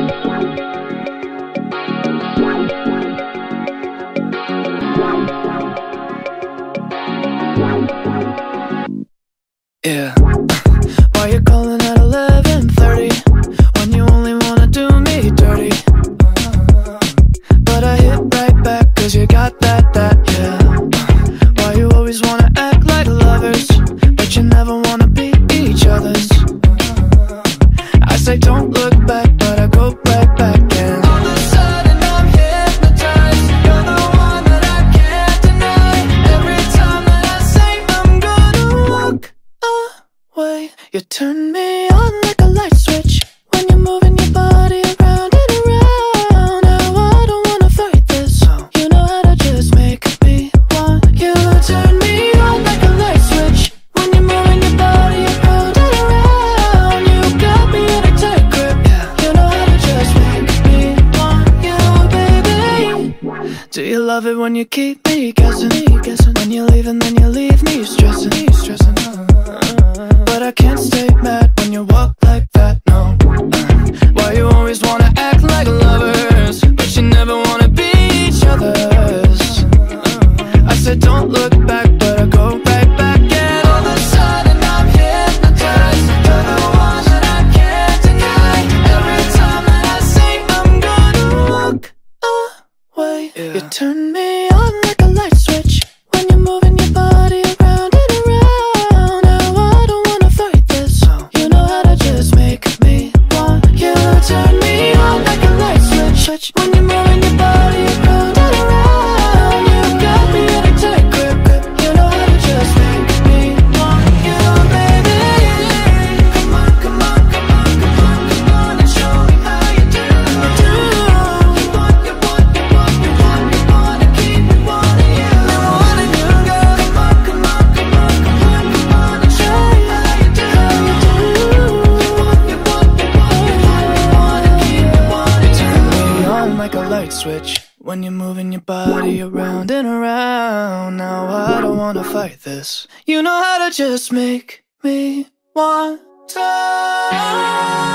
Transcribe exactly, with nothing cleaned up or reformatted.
Yeah. Why you calling at eleven thirty when you only wanna do me dirty? But I hit right back cause you got that, that, yeah. Why you always wanna act like lovers but you never wanna be each other's? I say don't look back but I go right back and all of a sudden I'm hypnotized. You're the one that I can't deny. Every time that I say I'm gonna walk away, you turn me on like a light switch when you're moving your body around and around. Now I don't wanna fight this, you know how to just make me want you. Turn me on like a light switch when you're moving your body around and around. You got me in a tight grip, you know how to just make me want you, baby. Do you love it when you keep me guessing? When you leave and then you leave me stressing, stressing. But I can't stay mad when you walk like that, no. Why you always wanna act like lovers but you never wanna be each other's? I said don't look back but I go right back and all of a sudden I'm hypnotized. You're the one that I can't deny. Every time that I say I'm gonna walk away, yeah. You turn me on like a light switch when you're moving your body around and around. Now I don't wanna fight this, you know how to just make me want you. Turn me on like a light switch when you're moving your body around and around. You got me in a tight grip, you know how to just make me want you, baby. Come on, come on, come on, come on, come on and show me how you do. You want, you want, you want, you want, you want to keep me wanting you. I wanna do, girl. Come on, come on, come on, come on, come on and show me how you do. You want, you want, you want, you want, you want to keep me wanting you. Turn me on like a light switch when you're moving your body around and around. Now I don't wanna fight this, you know how to just make me want to.